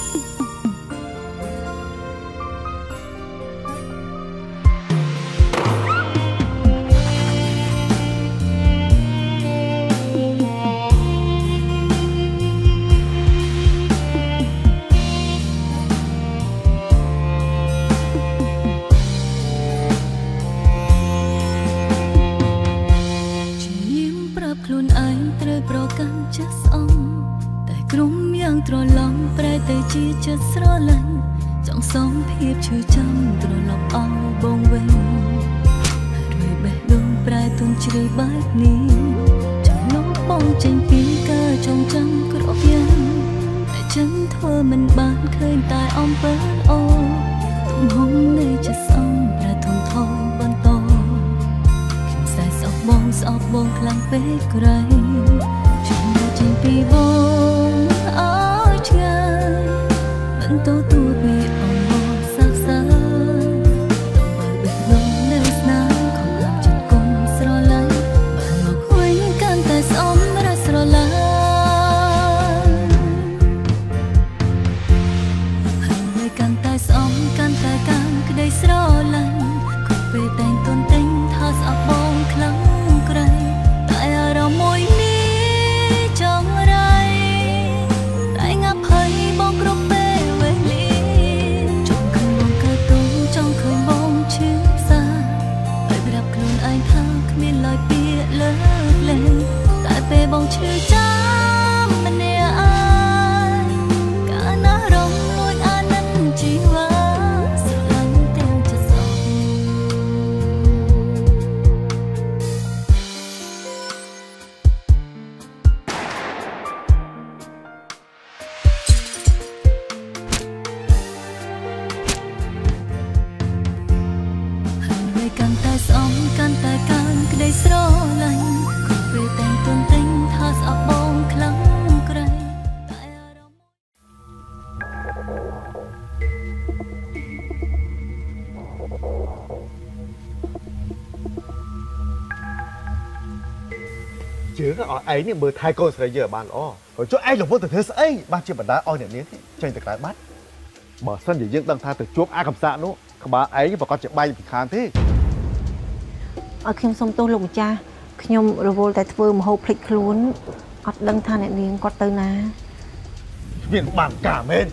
ấyเนี่ยมือไทยคนสระเยอะบ้านอ๋อช่วยไอ้หลงพวกแต่เธอเอ้ยบ้านเชื่อบรรดาอ้อยเนี่ยนี้ใจแต่กลายบ้านบ่สั้นอย่ายังตั้งท่าแต่จวบอาคำสะนู้ขบ้าไอ้บอกก็จะใบผิดคานที่เอาเข็มส้มโตลงจ้าขยมระโวแต่เฟิร์มโฮพลิกคลุ้นอดดังท่าเนี่ยเลี้ยงกอดเตอร์นะเวียนบางกาเมน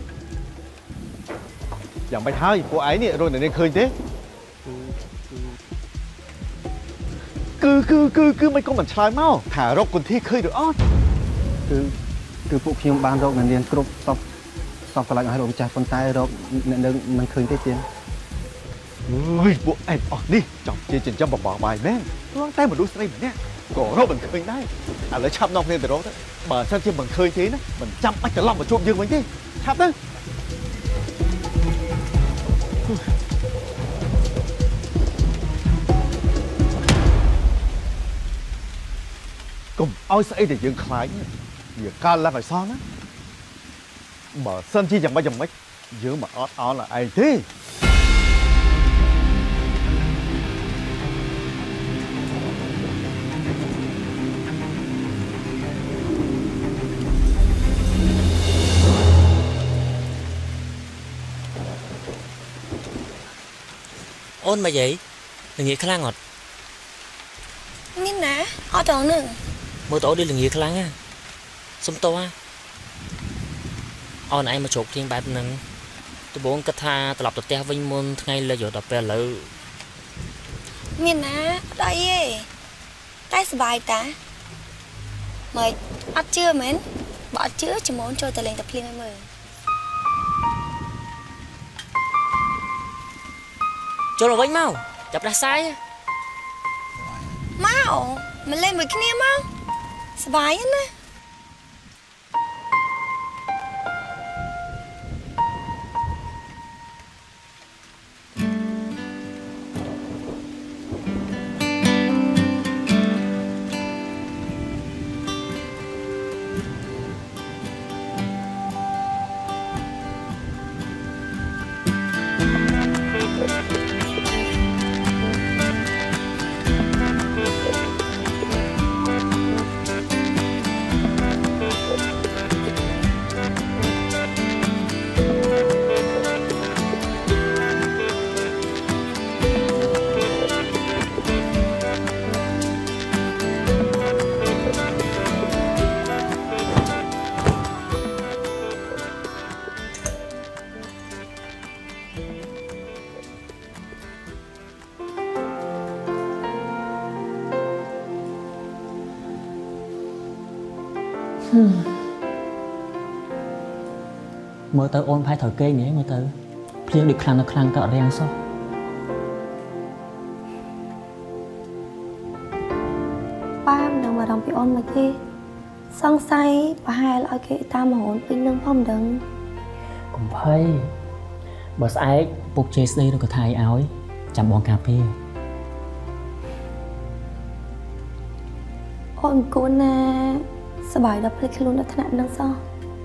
อย่างไปท้าอีกพวกไอ้เนี่ยโดนเนี่ยเคยเด้คือไม่ก็เหมือนชายเมาหารกคนที่เคยดูอ้อนคือพวกขยมบ้านรกนั่นเรียนกรุ๊ปสอบตลาดให้เราจ่ายคนตายรกเนี่ยมันเคยได้เตียนเฮ้ยพวกไอ้ออกนี่จอบเจนจำบอกใบแม่งร้องแต่เหมือนดูสไลด์เนี่ยก่อรกมันเคยได้อะไรชับนอกเนี่ยแต่รกนะบ่ฉันเชื่อมันเคยทีนะมันจำมันจะล่ำมาช่วงยืนมันที่ชับนะcùng ôi sẽ để dựng khai giờ ca là phải sao đó mở sân chi chẳng bao giờ mấy giữa mà ó là ai thế ôn mà vậy đừng nghĩ khăn ngọt nhìn nè ó tròn nữa mưa tổ đi là nhiều khăn á xung to á on ai mà chụp thiên bài nâng tôi muốn cất tha tập tập te vinh môn ngay là giờ tập bè lự nhìn nè đây tay bài ta mày ăn chưa mến bỏ chữa chỉ muốn cho tài lên tập liên mời cho nó vinh mau chập ra sai mau mình lên với cái niêm mauสบายนะเមើលទៅអូនផែត្រូវគេងហ៎មើលទៅភ្លៀងដូចខ្លាំងទៅអត់រាំងសោះប៉ាមិនដឹងអារម្មណ៍ពីអូនមកទេសង្ស័យប្រហែលឲ្យគេតាមរហូតពេញនឹងផងមិនដឹងកុំភ័យបើស្អែកពុកជេរស្ដីឬក៏ថៃឲ្យចាំបងការពារអូនគួរណាសប្បាយដល់ភ្លេចខ្លួនដល់ថ្នាក់នឹងសោះ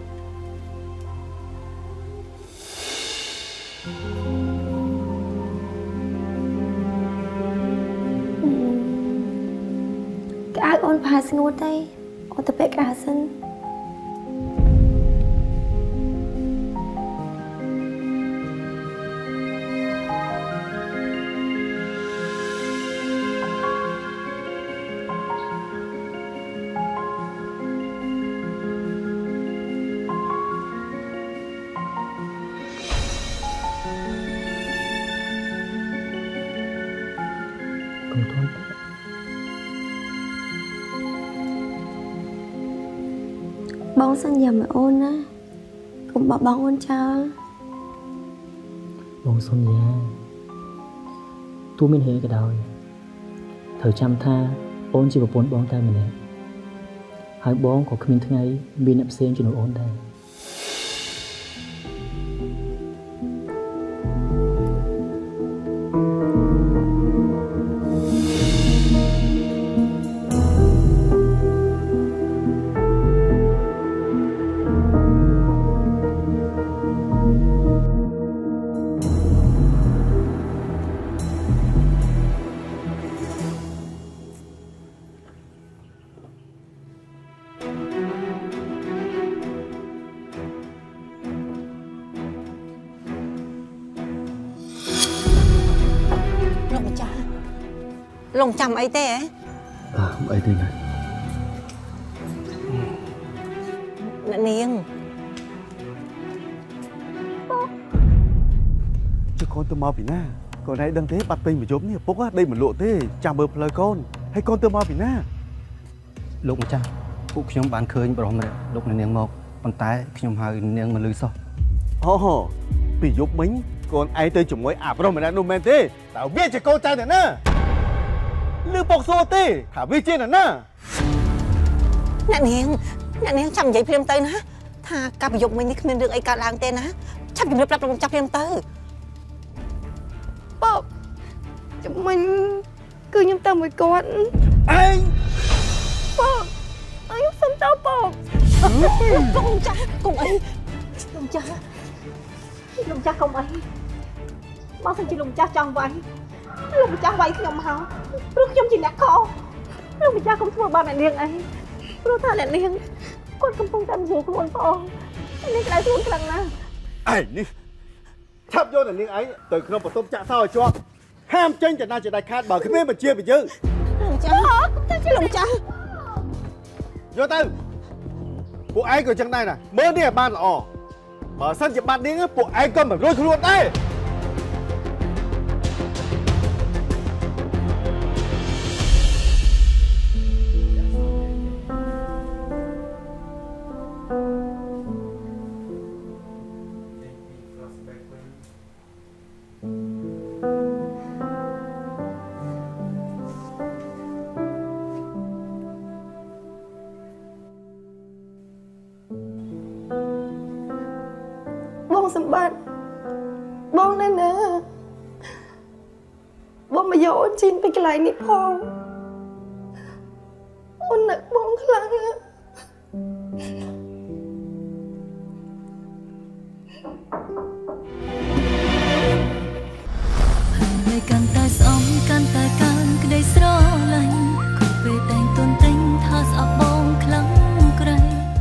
ក្អៅអូនផាស្ងួតទេអូនទៅពាក់ក្អៅសិនកុំធន់ទេបងសន្យាមកអូនណាកុំបោះបង់អូនចោលបងសន្យាទោះមានហេតុក៏ដោយត្រូវចាំថាអូនជាប្រពន្ធបងតែម្នាក់ហើយបងក៏គ្មានថ្ងៃមានអ្នកផ្សេងជំនួសអូនដែរលងចាំអីទេហ៎អីទេណាអ្នកនាងចុះកូនទៅមកពីណាកូនឯងដឹងទេបាត់ពេញមួយយប់នេះឪពុកដេកមិនលក់ទេចាំមើលផ្លូវកូនហើយកូនទៅមកពីណាលោកម្ចាស់ពួកខ្ញុំបានឃើញប្រុសម្នាក់លោកនាងមកប៉ុន្តែខ្ញុំហៅនាងមកលឺសោះអូពីយប់មិញកូនឯងទៅជាមួយអាប្រុសម្នាក់នោះមែនទេតើវាជាកូនចៅអ្នកណាលឺពុកសួរទេថាវាជាអ្នកណាអ្នកនាងចាំនិយាយព្រាមទៅណាថាការប្រយុទ្ធមិញនេះគ្មានរឿងអីកើតឡើងទេណាឆាប់ជម្រាបប្រាប់លោកចាស់ព្រាមទៅប៉បចាំមិញគឺខ្ញុំទៅមួយគាត់ឯងប៉បខ្ញុំសុំទៅប៉បលោកចាស់កុំអីលោកចាស់កុំអីបើសិនជាលោកចាស់ចង់វាយលោកម្ចាស់វាយខ្ញុំមកព្រោះខ្ញុំជាអ្នកខុសលោកម្ចាស់កុំធ្វើបាបអ្នកនាងអីព្រោះថាអ្នកនាងគាត់កំពុងតែស្រួលខ្លួនបងនាងក្តៅខ្លួនខ្លាំងណាស់ឯងនេះឆាប់យកអ្នកនាងឯងទៅក្នុងបន្ទប់ចាក់សោឲ្យជាប់ហាមចេញទៅណាជាដាច់ខាតបើគ្មានបញ្ជាពីយើងលោកចាស់ទៅជាលោកចាស់យកទៅពួកឯងក៏ចឹងដែរណាមើលនេះឲ្យបានល្អបើសិនជាបាត់នាងពួកឯងក៏មិនរួចខ្លួនដែរបងសម្បត្តិបងណែណាបងមកយកអូនជីនពីកន្លែងនេះផងអូននឹកបងខ្លាំងណាស់កាន់តែស្អំកាន់តែកើនក្តីស្រឡាញ់គ្រប់ពេលតែងទន់ទិញថាស្អប់បងខ្លាំងក្រៃ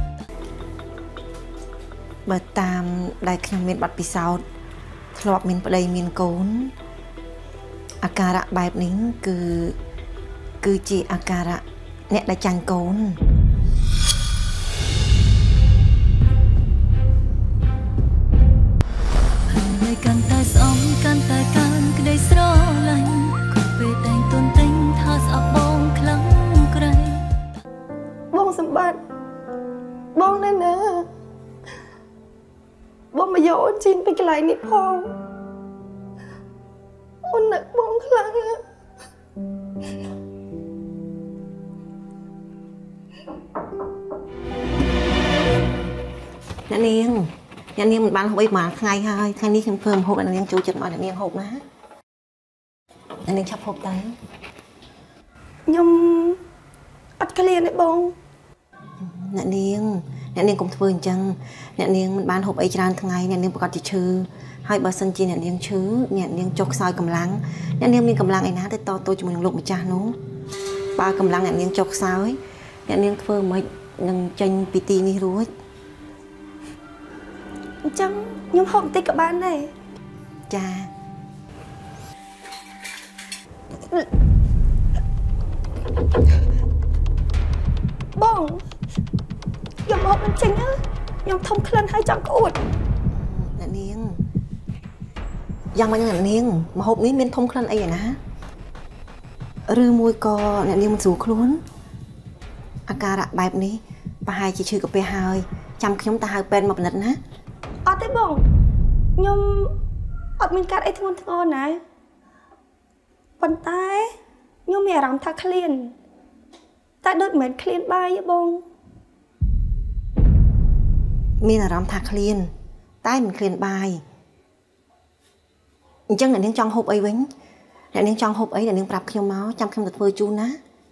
បើតាមដែលខ្ញុំមានបទពិសោធន៍ធ្លាប់មានប្តីមានកូនអាការៈបែបនេះគឺជាអាការៈអ្នកដែលចាញ់កូនកាន់តែស្អំកាន់តែកើនក្តីស្រឡាញ់គ្រប់ពេលតែងទន់ទិញថាស្អប់បងខ្លាំងក្រៃបងសម្បត្តិយកអូនជីនពីកន្លែងនេះផងអូននឹកបងខ្លាំងណាស់អ្នកនាងមិនបានហូបអីប្រហែលថ្ងៃហើយថ្ងៃនេះខ្ញុំធ្វើម្ហូបអ្នកនាងចូលចិត្តមកអ្នកនាងហូបណាអ្នកនាងឆាប់ហូបទៅខ្ញុំអត់ក្លៀនទេបងអ្នកនាងកុំធ្វើអញ្ចឹងអ្នកនាងមិនបានហូបអីច្រើនថ្ងៃអ្នកនាងប្រកាសជាឈឺហើយបើសិនជាអ្នកនាងឈឺអ្នកនាងចុះខ្សោយកម្លាំងអ្នកនាងមានកម្លាំងឯណាទៅតទល់ជាមួយនឹងលោកម្ចាស់នោះបើកម្លាំងអ្នកនាងចុះខ្សោយអ្នកនាងធ្វើមិននឹងចេញពីទីនេះរួចអញ្ចឹងខ្ញុំហូបបន្តិចក៏បានដែរចាបងខ្ញុំហូបមិនចេញទេខ្ញុំធំក្លិនហើយចង់ក្អួតអ្នកនាងយ៉ាងម៉េចអ្នកនាងម្ហូបនេះមានធំក្លិនអីណាឬមួយក៏អ្នកនាងមិនស្រួលខ្លួនអាការៈបែបនេះប្រហែលជាឈឺកាពះហើយចាំខ្ញុំទៅហៅពេទ្យមកពិនិត្យណាអត់ទេបងខ្ញុំអត់មានកាត់អីធ្ងន់ធ្ងរណាប៉ុន្តែខ្ញុំមានអារម្មណ៍ថាឃ្លានតែដូចមិនមែនឃ្លានបាយទេបងមានអារម្មណ៍ថាឃ្លានតែមិនឃ្លានបាយអញ្ចឹងអ្នកនាងចង់ហូបអីវិញអ្នកនាងចង់ហូបអីអ្នកនាងប្រាប់ខ្ញុំមកចាំខ្ញុំទៅធ្វើជូនណា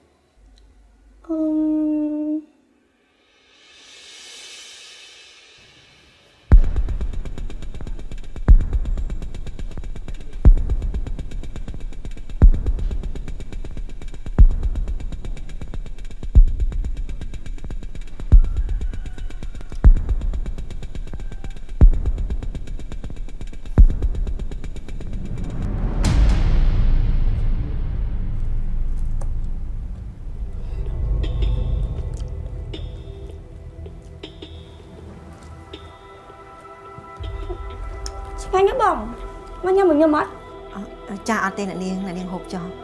ឆ្ងាញ់ណាបងមកញ៉ាំមកញ៉ាំអត់ចាអត់ទេអ្នកនាងហូបចោល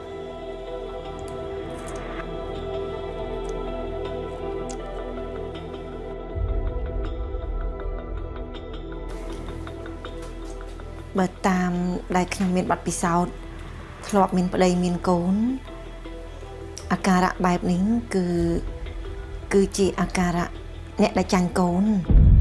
បើតាមដែលខ្ញុំមានបទពិសោធន៍ធ្លាប់មានប្តីមានកូនអាការៈបែបនេះគឺជាអាការៈអ្នកដែលចាញ់កូន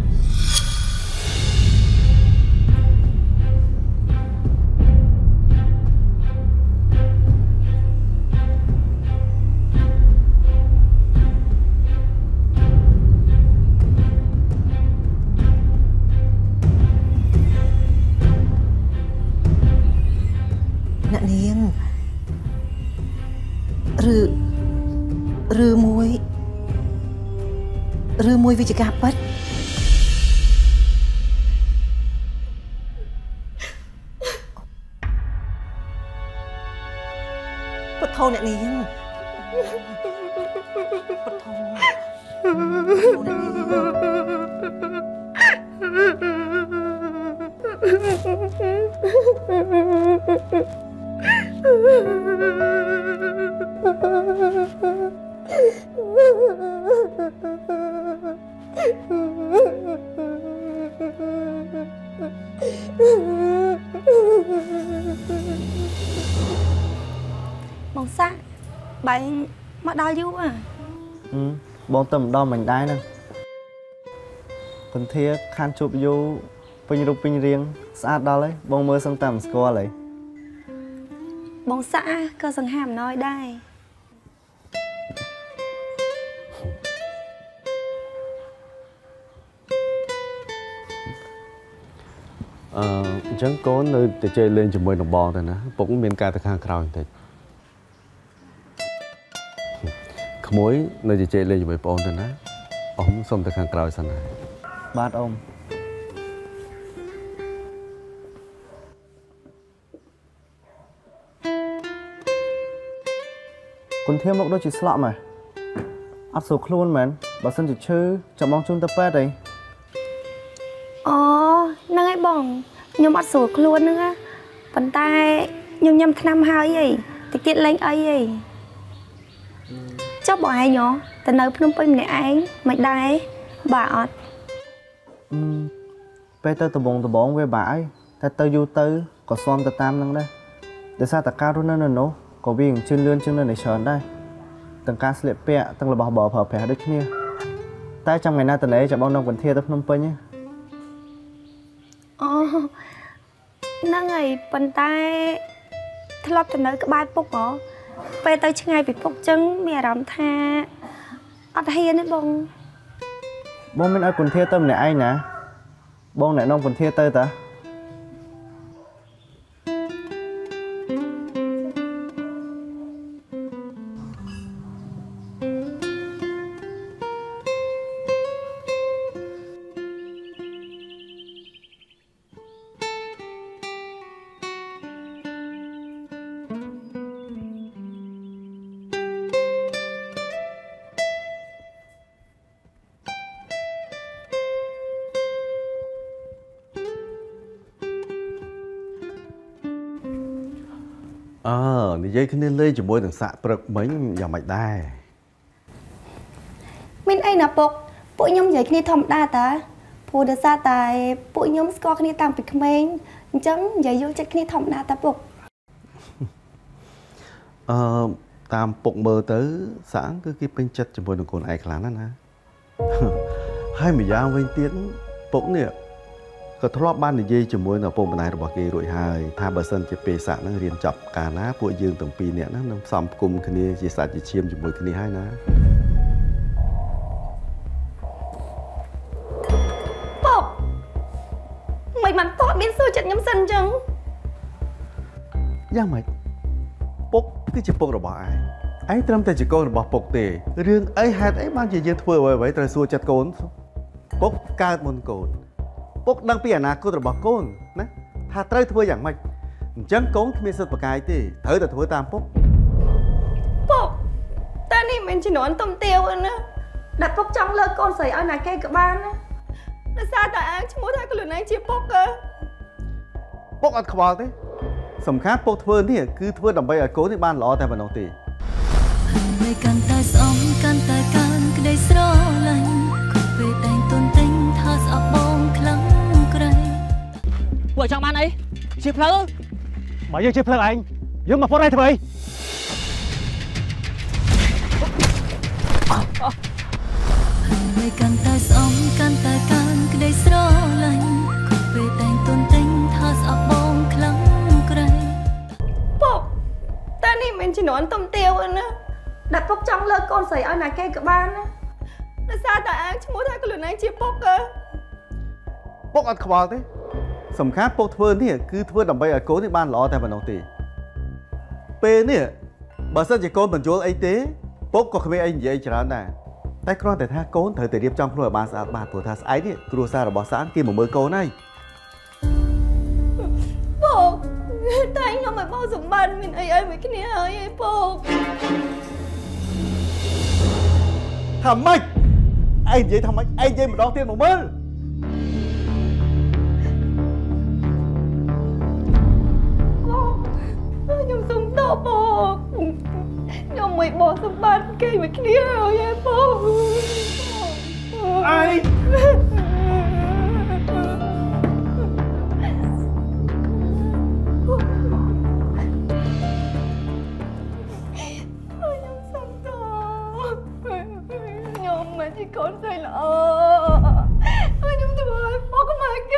ឬមួយវិជ្ជាការពិតពុទ្ធោអ្នកនាងពុទ្ធោអ្នកបងសាក់បែងមកដល់យូរបងទៅម្ដងមិនដែរហ្នឹងពន្ធាខានជប់យូរពេញរូបពេញរាងស្អាតដល់ហើយបងមើលសឹងតែមិនស្គាល់ហើយបងសាក់ក៏សង្ហាអំណោយដែរអញ្ចឹងកូននៅតែជិះលេងជាមួយនឹងបងទៅណាពុកមានការទៅខាងក្រោយបន្តិចក្មួយនៅជិះលេងជាមួយបងទៅណាអ៊ំសុំទៅខាងក្រោយសិនណាបាទអ៊ំគុនធាមកដូចជាស្លក់ម៉ែអត់ស្រួលខ្លួនមែនបើសិនជាឈឺចាំបងជូនទៅពេទ្យអីអូហ្នឹងហើយបងខ្ញុំអត់ស្រួលខ្លួនហ្នឹងណាប៉ុន្តែខ្ញុំញ៉ាំថ្នាំហើយអីតិចទៀតលេងអីអីចុះបងឯងទៅនៅភ្នំពេញម្នាក់ឯងមិនដែរបាទអត់ពេលទៅដំបងវាបាក់អីតែទៅយូរទៅក៏ស៊ាំទៅតាមនឹងដែរដោយសារតែការរស់នៅនោះក៏វាជឿនលឿនជាងនៅនេះច្រើនដែរទាំងការស្លៀកពាក់ទាំងរបស់បរប្រើប្រាស់ដូចគ្នាតែចាំថ្ងៃណាតនេចាំបងនៅពន្ធាទៅភ្នំពេញអូហ្នឹងហើយប៉ុន្តែធ្លាប់ទៅនៅក្បែរពុកហ៎ពេលទៅឆ្ងាយពីពុកចឹងមានអារម្មណ៍ថាអត់ហ៊ានទេបងមានឲ្យពន្ធាទៅម្នាក់ឯងណាបងអ្នកនំពន្ធាទៅតានិយាយគ្នាលេងជាមួយនឹងសាក់ព្រឹកមិញយ៉ាងម៉េចដែរមានអីណាពុកពួកខ្ញុំនិយាយគ្នាធម្មតាតាព្រោះដោយសារតែពួកខ្ញុំស្គាល់គ្នាតាំងពីក្មេងអញ្ចឹងនិយាយយល់ចិត្តគ្នាធម្មតាតាពុកតាមពុកមើលទៅសាក់គឺគេពេញចិត្តជាមួយនឹងកូនឯងខ្លាំងណាស់ណាហើយម្យ៉ាងវិញទៀតពុកនេះក៏ធ្លាប់បាននិយាយជាមួយនឹងឪពុកម្ដាយរបស់គេរួចហើយថាបើសិនជាពេលសាក់នឹងរៀនចប់កាលណាពួកយើងទាំងពីរនាក់ហ្នឹងនឹងផ្សំផ្គុំគ្នាជាសាច់ជាឈាមជាមួយគ្នាហើយណាពុកមិនបានតោះមានសួរចិត្តខ្ញុំសិនអញ្ចឹងយ៉ាងម៉េចពុកគឺជាពុករបស់ឯងត្រឹមតែជាកូនរបស់ពុកទេរឿងអីហេតុអីបានជាយើងធ្វើអ្វីត្រូវសួរចិត្តកូនពុកកើតមុនកូនពុកដឹងពីអនាគតរបស់កូនណាថាត្រូវធ្វើយ៉ាងម៉េចអញ្ចឹងកូនគ្មានសិទ្ធិប្រកែកទេត្រូវតែធ្វើតាមពុកតែនេះមិនជំនាន់ទំទាវណាដែលពុកចង់លើកកូនស្រីឲ្យណាគេក៏បានណាដោយសារតែឯងឈ្មោះថាខ្លួនឯងជាពុកពុកអត់ខ្វល់ទេសំខាន់ពុកធ្វើនេះគឺធ្វើដើម្បីឲ្យកូននេះបានល្អតែប៉ុណ្ណោះទេហើយកាន់តែស្អមកាន់តែកើនក្តីស្រឡាញ់គ្រប់ពេលតែងទុនទិញថាស្អប់បងខ្លាំងក្រៃពួកចង់បានអីជាផ្លូវបើយើងជាផ្លូវឯងយើងមកពុតឲ្យធ្វើអីហើយកាន់តែស្អមកាន់តែកើនក្តីស្រឡាញ់គ្រប់ពេលតែងទុនទិញថាស្អប់បងខ្លាំងក្រៃពុកតែនេះមិនជំនាន់ទំទាវណាដែលពុកចង់លើកកូនស្រីឲ្យណាគេក៏បានណាដោយសារតែឯងឈ្មោះថាខ្លួនឯងជាពុកពុកអត់ខ្វល់ទេសំខាន់ពុកធ្វើនេះគឺធ្វើដើម្បីឲ្យកូននេះបានល្អតែប៉ុណ្ណោះទេពេលនេះបើសិនជាកូនបញ្យល់អីទេពុកក៏គ្មានអីនិយាយច្រើនដែរតែគ្រាន់តែថាកូនត្រូវតែរៀបចំខ្លួនឲ្យបានស្អាតបាតព្រោះថាស្អែកនេះគ្រួសាររបស់សានគេមកមើលកូនហើយពុកតែខ្ញុំឲ្យបងសម្បត្តិមានអីមួយគ្នាហើយឯងពុកថាម៉េចឯងនិយាយថាម៉េចឯងនិយាយម្ដងទៀតមកមើលខ្ញុំសុំតបពុកខ្ញុំមួយបងសម្បត្តិគេមួយគ្នាហើយឯងពុកឯងជាកូនស្រីល្អខ្ញុំធ្វើឲ្យពុកមកគេ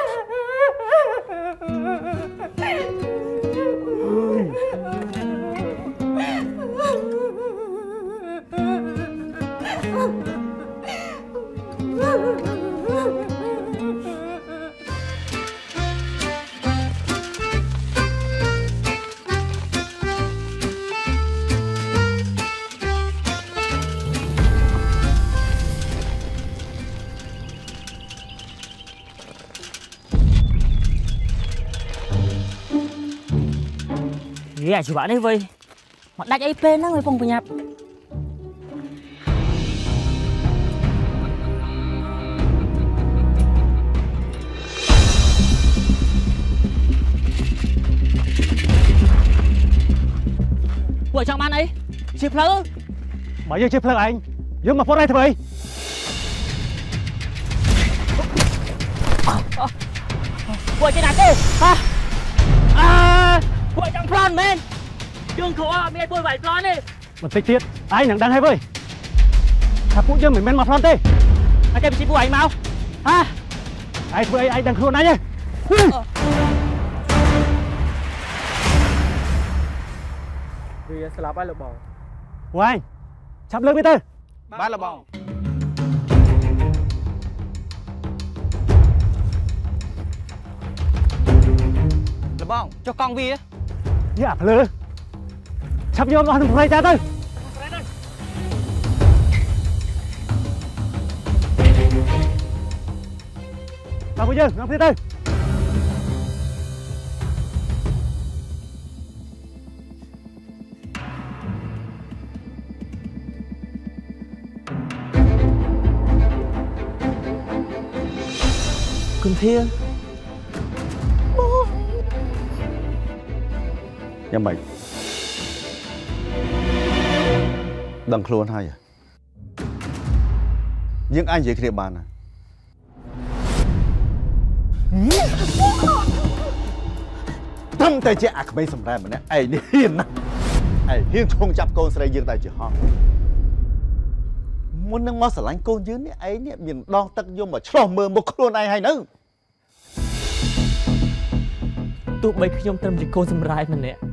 អាជីវៈនេះវៃមកដាច់អីពេលហ្នឹងឲ្យពងប្រញាប់ពួកចង់បានអីជាផ្លូវបើយើងជាផ្លូវឯងយើងមកពុតឲ្យធ្វើអីពួកចេញណាទេពួកចង់ប្លន់មែនយើងគ្រូអត់មានពួកវាយប្លន់ទេបន្តិចទៀតឯងនឹងដឹងហើយវើយថាពួកយើងមិនមែនមកប្លន់ទេអញ្ចឹងពីពួកឯងមកឯងធ្វើអីឯងដឹងខ្លួនឯងទេវាស្លាប់ហើយលោកបងពួកឯងឆាប់លើកវាទៅបាទលោកបងលោកបងចុះកង់វាយ៉ាភ្លើឆាប់យករបស់នឹងប្រៃតាទៅមកពួកយើងនាំគ្នាទៅគុំធាយ៉ាងម៉េចដឹងខ្លួនហើយយើងអាចនិយាយគ្នាបានណាត្រឹមតែជាអាក្មេងសម្ដែងម្នាក់ឯងនេះហ៊ានណាស់ឯងហ៊ានឈោងចាប់កូនស្រីយើងតែជាហងមុននឹងមកស្រឡាញ់កូនយើងនេះឯងនេះមានដងទឹកយំមកឆ្លោះមើលមុខខ្លួនឯងហើយនៅទោះបីខ្ញុំត្រឹមជាកូនសម្រាយម្នាក់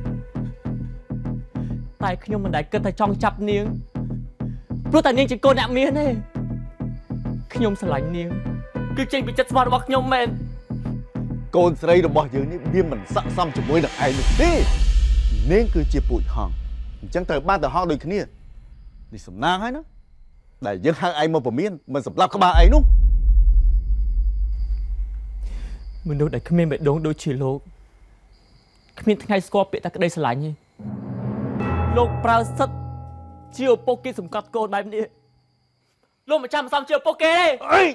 តែខ្ញុំមិនដែលគិតថាចង់ចាប់នាងព្រោះតែនាងជាកូនអ្នកមានទេខ្ញុំស្រឡាញ់នាងគឺចេញពីចិត្តស្មោះរបស់ខ្ញុំមែនកូនស្រីរបស់យើងនេះវាមិនស័ក្តិសមជាមួយនឹងឯងនោះទេនាងគឺជាពូជហងអញ្ចឹងត្រូវបានទៅហងដូចគ្នានេះសំណាងហើយណាដែលយើងហៅឯងមកពមៀនមិនសម្លាប់ក្បាលឯងនោះមនុស្សដែលគ្មានបេះដូងដូចជាលោកគ្មានថ្ងៃស្គាល់ពាក្យតែក្តីស្រឡាញ់ទេលោកប្រើសិទ្ធិជាឪពុកគេសង្កត់កូនបែបនេះលោកមិនចាំមិនសមជាឪពុកគេទេអី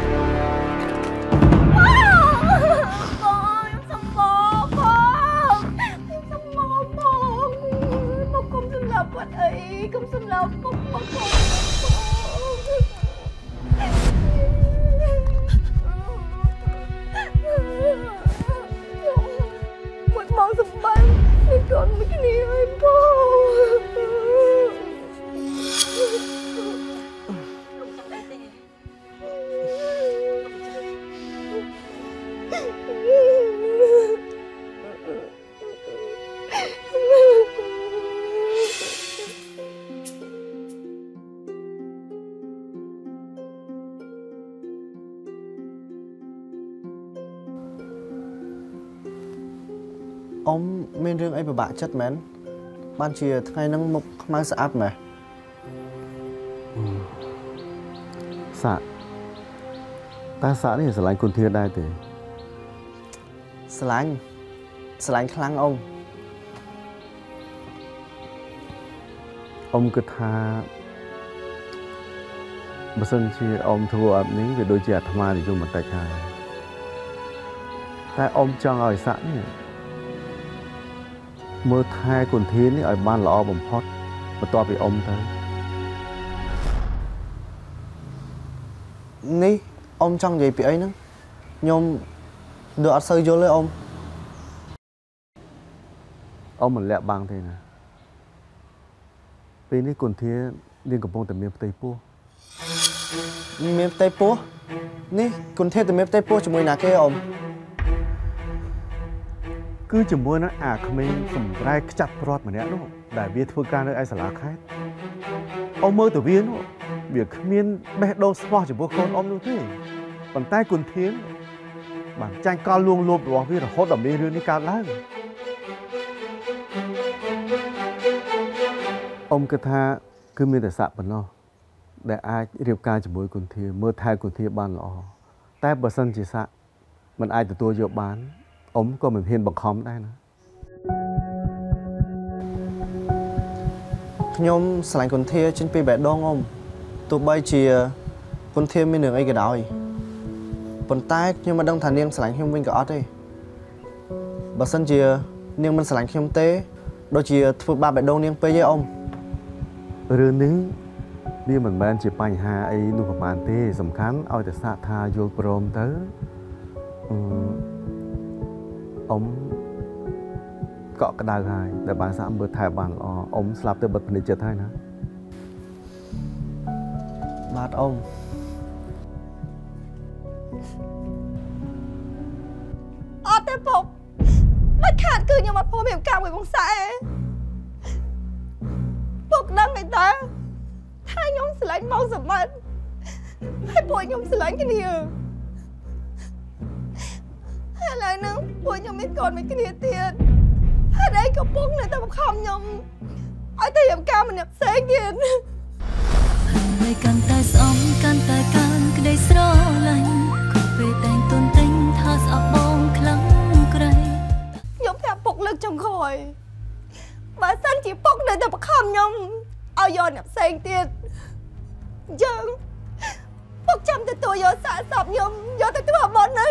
កុំសម្លាប់ពុកមកកូនមកមកសម្បត្តិនេះកូនមួយគ្នាហើយបងអ៊ំមានរឿងអីពិបាកចិត្តមែនបានជាថ្ងៃហ្នឹងមុខខ្មៅស្អាប់ម៉េះសាក់តើសាក់នេះស្រឡាញ់គុនធាដែរទេស្រឡាញ់ខ្លាំងអ៊ំគិតថាបើសិនជាអ៊ំធ្វើអត់នេះវាដូចជាអាត្មានិយមបន្តិចហើយតែអ៊ំចង់ឲ្យសាក់នេះមើលថែគុនធានេះឲ្យបានល្អបំផុតបន្ទាប់ពីអ៊ំទៅនេះអ៊ំចង់និយាយពីអីហ្នឹងខ្ញុំដូចអត់សូវយល់ទេអ៊ំមិនលាក់បាំងទេណាពេលនេះគុនធានាងកំពុងតែមានផ្ទៃពោះមានផ្ទៃពោះនេះគុនធាតែមានផ្ទៃពោះជាមួយណាគេអ៊ំគឺជាមួយនឹងអាក្មេងសម្រែកខ្ចាត់ព្រាត់ម្នាក់នោះដែលវាធ្វើការនៅឯសាលាខេត្តអ៊ំមើលទៅវានោះវាគ្មានបេះដូងស្មោះចំពោះកូនអ៊ំនោះទេប៉ុន្តែគុនធានបានចាញ់កលលួងលោមរបស់វារហូតដល់មានរឿងនេះកើតឡើងអ៊ំគិតថាគឺមានតែសាក់ប៉ុណ្ណោះដែលអាចរៀបការជាមួយគុនធាមើលថែគុនធាបានល្អតែបើសិនជាសាក់មិនអាចទទួលយកបានអ៊ំក៏មិនហ៊ានបង្ខំដែរណាខ្ញុំស្រឡាញ់គុនធាចេញពីបេះដូងអ៊ំទោះបីជាគុនធាមានរឿងអីក៏ដោយប៉ុន្តែខ្ញុំមិនដឹងថានាងស្រឡាញ់ខ្ញុំវិញក៏អត់ទេបើសិនជានាងមិនស្រឡាញ់ខ្ញុំទេដូចជាធ្វើបាបបេះដូងនាងពេកទេអ៊ំរឿងនេះវាមិនមែនជាបញ្ហាអីនោះប្រហែលទេសំខាន់ឲ្យតែសាកថាយល់ព្រមទៅអ៊ំកក់ក្ដៅហើយតែបានសាក់មើលថែបានល្អអ៊ំស្លាប់ទៅបិទភ្នែកចិត្តហើយណាបាទអ៊ំអត់ទេពុកមិនខាតគឺខ្ញុំអត់ព្រមរៀបការមួយបងសាពុកដឹងទេតាថាខ្ញុំស្រឡាញ់មកសម្បត្តិហើយពួកខ្ញុំស្រឡាញ់គ្នាហើយឡើយនឹងពួកខ្ញុំមានកូនមួយគ្នាទៀតហើយឯងក៏ពុកនៅតែបង្ខំខ្ញុំឲ្យទៅរៀបការម្នាក់ផ្សេងទៀតហើយកាន់តែស្អំកាន់តែកើនក្តីស្រឡាញ់គ្រប់ពេលតែងទុនទិញថាស្អប់បងខ្លាំងក្រៃខ្ញុំប្រាប់ពុកលើកចុងក្រោយបើសិនជាពុកនៅតែបង្ខំខ្ញុំឲ្យយកអ្នកផ្សេងទៀតអញ្ចឹងពុកចាំទទួលយកសាកសពខ្ញុំយកទៅធ្វើបុណ្យណា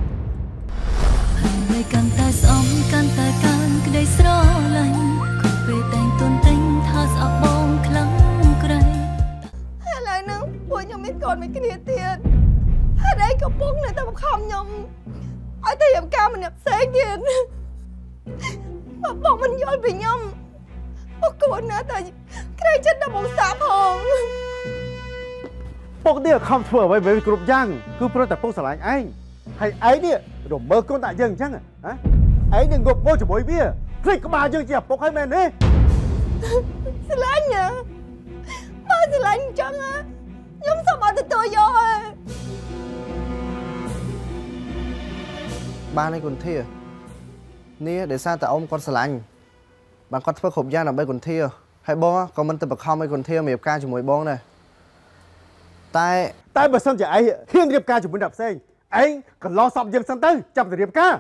ហើយកាន់តែស្អំកាន់តែកើនក្តីស្រឡាញ់គ្រប់ពេលតែងទុនទិញថាស្អប់បងខ្លាំងក្រៃហើយឡើយនឹងពួកខ្ញុំមានកូនមួយគ្នាទៀតហើយឯងក៏ពុកនៅតែបង្ខំខ្ញុំឲ្យទៅរៀបការម្នាក់ផ្សេងទៀតបើពុកមិនយល់ពីខ្ញុំពុកគួរណាស់តែក្រែងចិត្តដល់បងសាផងពុកនេះខំធ្វើអ្វីៗគ្រប់យ៉ាងគឺព្រោះតែពុកស្រឡាញ់ឯងហើយឯងនេះរមើលកូនតាយើងអញ្ចឹងហ៎ឯងនឹងងប់ងល់ជាមួយវាភ្លេចក្បាលយើងជាឪពុកហើយមែនទេស្រឡាញ់ណាបើស្រឡាញ់អញ្ចឹងខ្ញុំសូមអត់ទទួលយកទេបានឯគុនធានេះដោយសារតែអ៊ំគាត់ស្រឡាញ់បានគាត់ធ្វើគ្រប់យ៉ាងដើម្បីគុនធាហើយបងក៏មិនទៅបង្ខំឲ្យគុនធារៀបការជាមួយបងដែរតែបើសិនជាឯងហ៊ានរៀបការជាមួយអ្នកផ្សេងឯងកន្លងសពយើងសិនទៅចាប់ទៅរៀបការ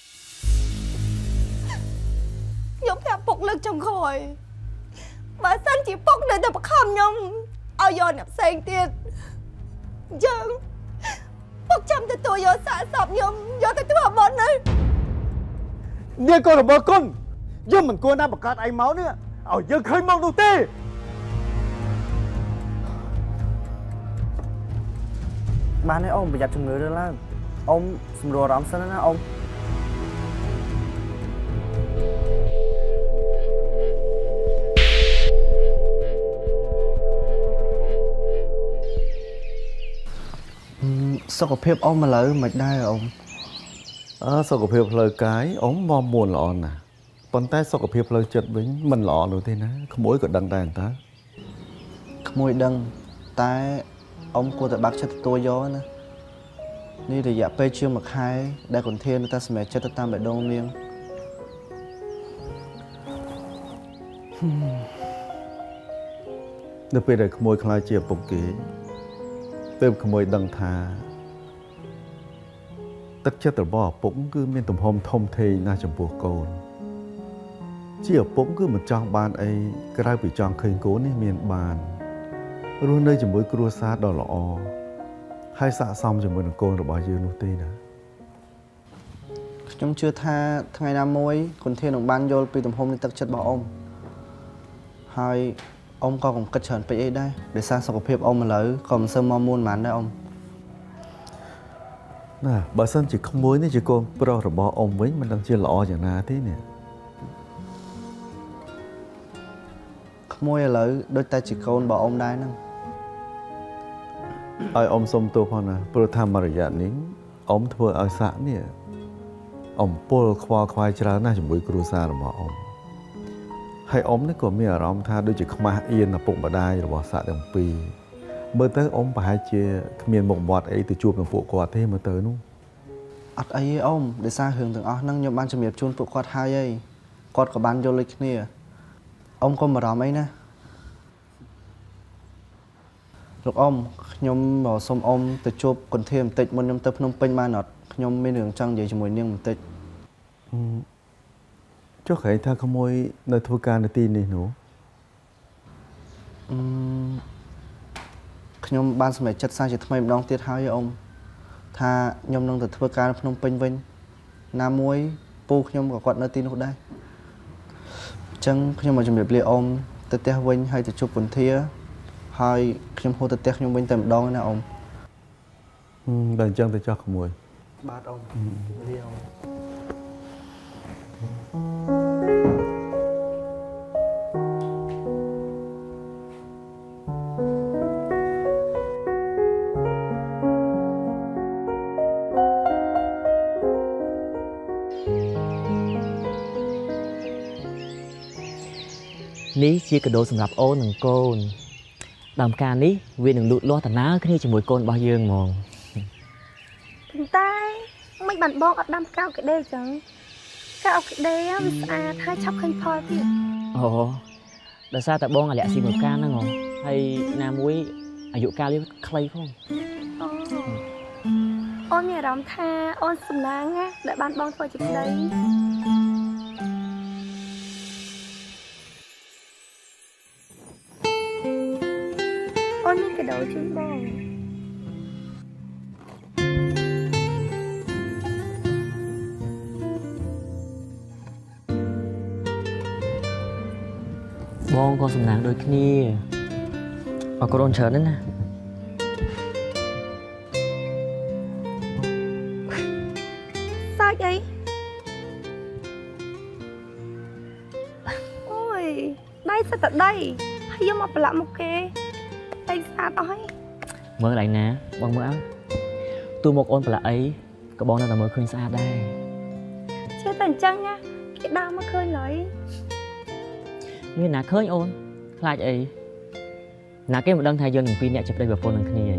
ខ្ញុំប្រាប់ពុកលើកចុងក្រោយបើសិនជាពុកនៅតែបង្ខំខ្ញុំឲ្យយកអ្នកផ្សេងទៀតអញ្ចឹងពុកចាំទទួលយកសាកសពខ្ញុំយកទៅធ្វើបុណ្យណានាងក៏រមើលគុណយើងមិនគួរណាបង្កើតឯងមកនេះឲ្យយើងឃើញមកនោះទេបានទេអ៊ំប្រយ័ត្នជំងឺរើឡើងអ៊ំសម្រួលអារម្មណ៍សិនណាអ៊ំសុខភាពអ៊ំឥឡូវមិនដែរអ៊ំសុខភាពផ្លូវកាយអ៊ំមកមួនល្អណាស់ប៉ុន្តែសុខភាពផ្លូវចិត្តវិញមិនល្អនោះទេណាក្មួយក៏ដឹងដែរតើក្មួយដឹងតែអ៊ំគួរតែបាក់ចិត្តទទួលយកណានេះរយៈពេលជាង1ខែដែលគុនធាននៅតែសម្រេចចិត្តទៅតាមបេះដូងនាងនៅពេលដែលក្មួយខ្លាចជាឪពុកគេទើបក្មួយដឹងថាទឹកចិត្តរបស់ឪពុកគឺមានទំហំធំធេងណាស់ចំពោះកូនជាឪពុកគឺមិនចង់បានអីក្រៅពីចង់ឃើញកូននេះមានបានរស់នៅជាមួយគ្រួសារដ៏ល្អហើយស័ក្តិសមជាមួយនឹងកូនរបស់យើងនោះទេណាខ្ញុំជឿថាថ្ងៃណាមួយគុនធាននឹងបានយល់ពីទំហំនៃទឹកចិត្តរបស់អ៊ំហើយអ៊ំក៏កុំគិតច្រើនពេកអីដែរដោយសារសុខភាពអ៊ំឥឡូវក៏មិនសូវមកមួនប៉ុន្មានដែរអ៊ំណាបើសិនជាក្មួយនេះជាកូនប្រុសរបស់អ៊ំវិញមិនដឹងជាល្អយ៉ាងណាទេនេះក្មួយឥឡូវដូចតែជាកូនរបស់អ៊ំដែរហ្នឹងឲ្យអ៊ំសុំទោសផងណាព្រោះថាមករយៈនេះអ៊ំធ្វើឲ្យសាក់នេះអំពលខ្វល់ខ្វាយច្រើនណាស់ជាមួយគ្រួសាររបស់អ៊ំហើយអ៊ំនេះក៏មានអារម្មណ៍ថាដូចជាខ្មាស់អៀនឪពុកម្ដាយរបស់សាក់ទាំងពីរមើលទៅអ៊ំប្រហែលជាគ្មានមុខមាត់អីទៅជួបនឹងពួកគាត់ទេមើលទៅនោះអត់អីទេអ៊ំដោយសាររឿងទាំងអស់ហ្នឹងខ្ញុំបានជំរាបជូនពួកគាត់ហើយឯងគាត់ក៏បានយល់ដូចគ្នាអ៊ំកុំបារម្ភអីណាលោកអ៊ំខ្ញុំសូមអ៊ំទៅជួបគុនធាបន្តិចមុនខ្ញុំទៅភ្នំពេញបានអត់ខ្ញុំមានរឿងចង់និយាយជាមួយនាងបន្តិចចុះក្រែងថាក្មួយនៅធ្វើការនៅទីនេះនោះខ្ញុំបានសម្រេចចិត្តសារជាថ្មីម្ដងទៀតហើយអ៊ំថាខ្ញុំនឹងទៅធ្វើការនៅភ្នំពេញវិញណាមួយពូខ្ញុំក៏គាត់នៅទីនោះដែរអញ្ចឹងខ្ញុំមកជម្រាបលាអ៊ំទៅផ្ទះវិញហើយទៅជួបគុនធាហើយខ្ញុំហូរទៅផ្ទះខ្ញុំវិញតែម្ដងណាអ៊ំបើអញ្ចឹងទៅចោះក្មួយបាទអ៊ំលាអ៊ំនេះជាកាដូសម្រាប់អូននិងកូនដើមការនេះវានឹងលូតលាស់ដំណើរគ្នាជាមួយកូនរបស់យើងហ្មងប៉ុន្តែមិនបានបងអត់ដាំកៅក្ដេចឹងកៅក្ដេវាស្អាតហើយឆាប់ឃើញផលទៀតអូដោយសារតែបងអាលាក់ស៊ីមួយកាលហ្នឹងហើយណាមួយអាយុកាលវាខ្លីផងអូនមានអារម្មណ៍ថាអូនសំណាងណាដែលបានបងធ្វើជាប្តីអូនមានកាដូជូនបងបងក៏សំណាងដូចគ្នាអរគុណអូនច្រើនណាស់សាច់អីអូយដៃសិតតែដីហើយយកមកប្រឡាក់មុខគេដៃស្អាតអស់ហើយមើលកន្លែងណាបងមើលអើទូមកអូនប្រឡាក់អីក៏បងនៅតែមើលឃើញស្អាតដែរជឿតែអញ្ចឹងណាគេដើរមកឃើញឡើយមានណាឃើញអូនខ្លាចអីណាគេមិនដឹងថាយើងនឹងពីរនាក់ជាប្តីប្រពន្ធនឹងគ្នាអី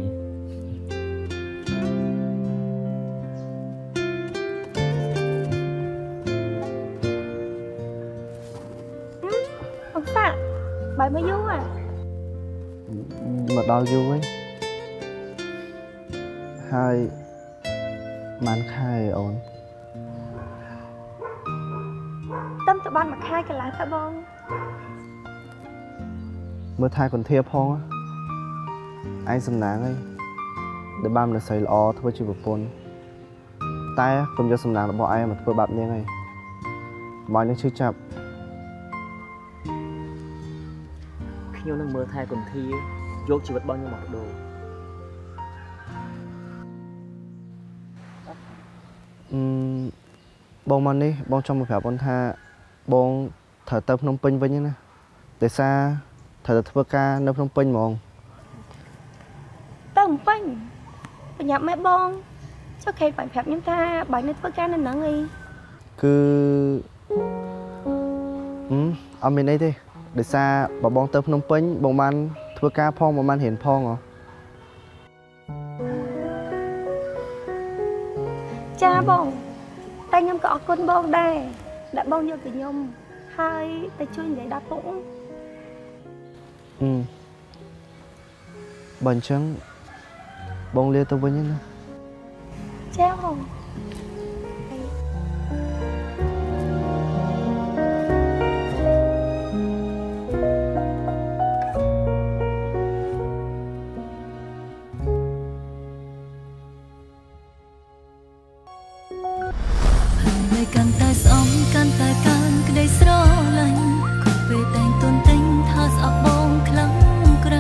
អង្សាបាយមកយូរមកដល់យូរហើយបានខែអូនតាមតបានមួយខែកន្លះតើបងមើលថែកន្ធាផងឯងសំណាងហើយដែលបានមិនស្រីល្អធ្វើជាប្រពន្ធតែកុំយកសំណាងរបស់ឯងមកធ្វើបាបនាងហើយមកនឹងឈឺចាប់ខ្ញុំនឹងមើលថែកន្ធាយកជីវិតបងខ្ញុំមកបដូរបងមកនេះបងចង់មកប្រាប់អូនថាបងត្រូវទៅភ្នំពេញវិញណាតែសារត្រូវទៅធ្វើការនៅភ្នំពេញហ្មងទៅភ្នំពេញបញ្ញាប់ម៉ែបងចុះខេតបាញ់ប្រាប់ខ្ញុំថាបាញ់នៅធ្វើការនៅហ្នឹងអីគឺអត់មានអីទេដោយសារបងទៅភ្នំពេញបងបានធ្វើការផងបងបានរៀនផងចាបងតែខ្ញុំក៏អរគុណបងដែរដែលបងយកពីខ្ញុំហើយទៅជួយនិយាយដល់ពុកបើអញ្ចឹងបងលាទៅវិញណាចាបងកាន់តែស្អំកាន់តែកើនក្តីស្រឡាញ់គ្រប់ពេលតែងទុនទិញថាស្អប់បងខ្លាំងក្រៃ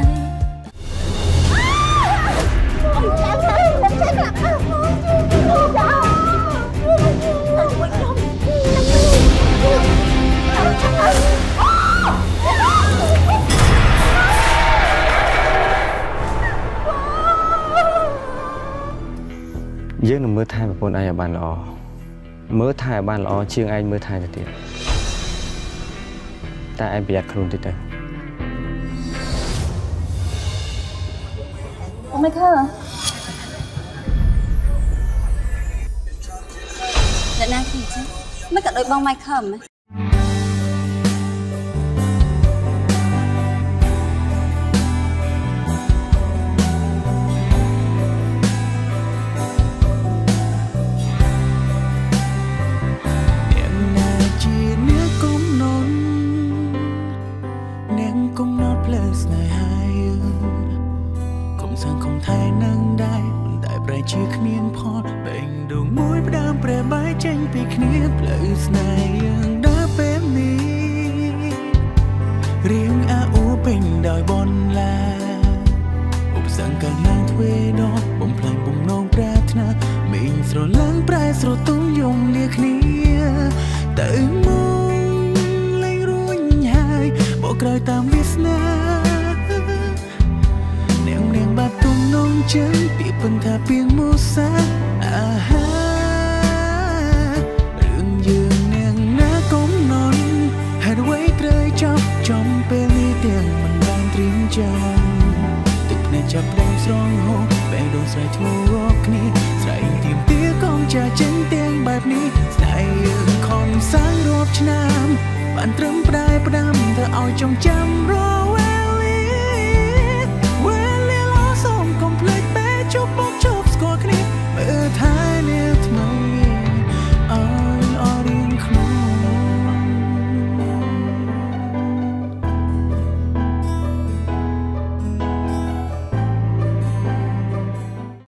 យើងនឹងមើលថែប្រពន្ធឯងឲ្យបានល្អមើលថែបានល្អជាងឯងមើលថែទៅទៀតតែឯងប្រយ័ត្នខ្លួនតិចទៅអូមិនឃើញអ្នកណាគេចឹងមិនក៏ដូចបងម៉ៃខំណាជាគ្មានផលបែងដងមួយផ្ដើមប្រែបាយចេញពីគ្នាផ្លូវស្នេហ៍យើងដើរពេលនេះរៀងអាអូពេញដោយបនឡាឧបសគ្គកើនឡើងទ្វេដងបំផ្លាញបំណងប្រាថ្នាមីងស្រឡាំងប្រែស្រទុំយំលាគ្នាទៅមកលែងរួញហើយបកក្រោយតាមវាសនានាងបាត់ទំនងចឹងពីពន្ថាពីងមូសាអាហារឿងយើងនាងណាកុំនន់ហេតុអ្វីត្រូវចាប់ចំពេលងហូរពេលដូនស្រីធ្ងន់រកគ្នាស្រីទៀមទាកងចាចេញទៀងបែបនេះស្នេហ៍យើងខំសាងរាប់ឆ្នាំបានត្រឹមផ្ដាយផ្ដាំធ្វើឲ្យចងចាំរ